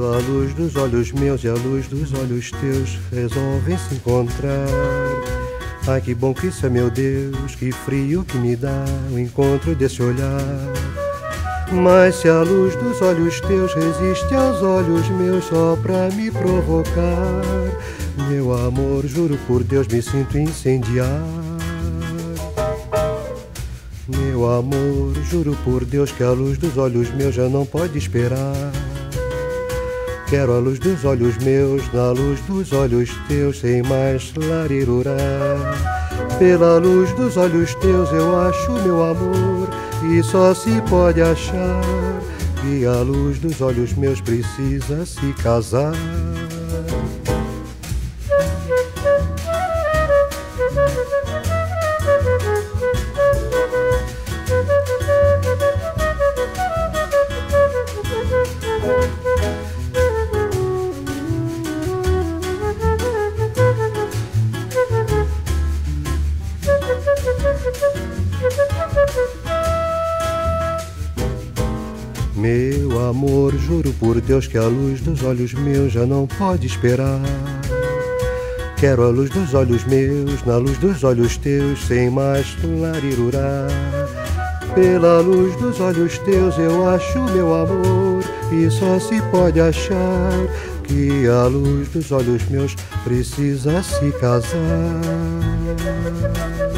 A luz dos olhos meus e a luz dos olhos teus resolvem se encontrar. Ai, que bom que isso é, meu Deus, que frio que me dá o encontro desse olhar. Mas se a luz dos olhos teus resiste aos olhos meus só pra me provocar, meu amor, juro por Deus, me sinto incendiar. Meu amor, juro por Deus que a luz dos olhos meus já não pode esperar. Quero a luz dos olhos meus, na luz dos olhos teus, sem mais larirurá. Pela luz dos olhos teus eu acho meu amor, e só se pode achar que a luz dos olhos meus precisa se casar. Meu amor, juro por Deus que a luz dos olhos meus já não pode esperar. Quero a luz dos olhos meus, na luz dos olhos teus, sem mais larirurá. Pela luz dos olhos teus eu acho meu amor, e só se pode achar que a luz dos olhos meus precisa se casar.